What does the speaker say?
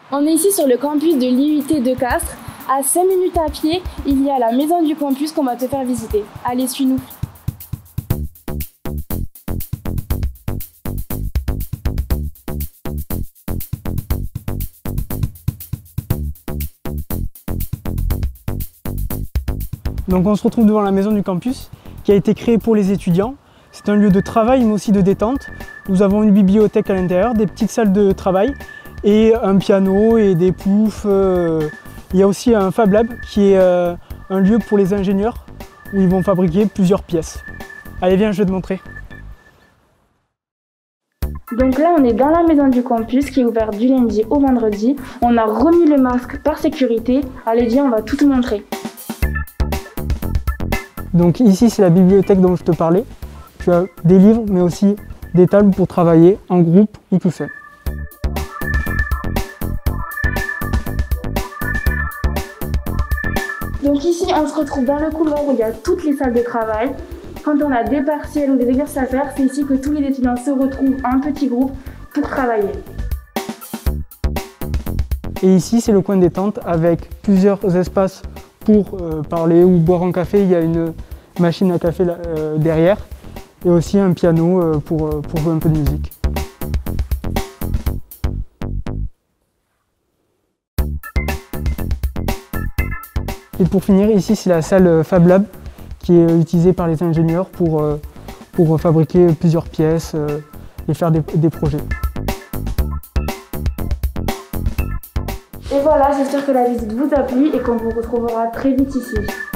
On est ici sur le campus de l'IUT de Castres. À 5 minutes à pied, il y a la maison du campus qu'on va te faire visiter. Allez, suis-nous. Donc on se retrouve devant la maison du campus qui a été créée pour les étudiants. C'est un lieu de travail mais aussi de détente. Nous avons une bibliothèque à l'intérieur, des petites salles de travail et un piano et des poufs. Il y a aussi un Fab Lab qui est un lieu pour les ingénieurs où ils vont fabriquer plusieurs pièces. Allez, viens, je vais te montrer. Donc là, on est dans la maison du campus qui est ouverte du lundi au vendredi. On a remis le masque par sécurité. Allez, viens, on va tout te montrer. Donc ici, c'est la bibliothèque dont je te parlais. Tu as des livres, mais aussi des tables pour travailler en groupe ou tout seul. Donc ici, on se retrouve dans le couloir où il y a toutes les salles de travail. Quand on a des partiels ou des exercices à faire, c'est ici que tous les étudiants se retrouvent en petits groupes pour travailler. Et ici, c'est le coin détente avec plusieurs espaces pour parler ou boire un café. Il y a une machine à café derrière et aussi un piano pour jouer un peu de musique. Et pour finir, ici, c'est la salle Fab Lab qui est utilisée par les ingénieurs pour fabriquer plusieurs pièces et faire des projets. Et voilà, j'espère que la visite vous a plu et qu'on vous retrouvera très vite ici.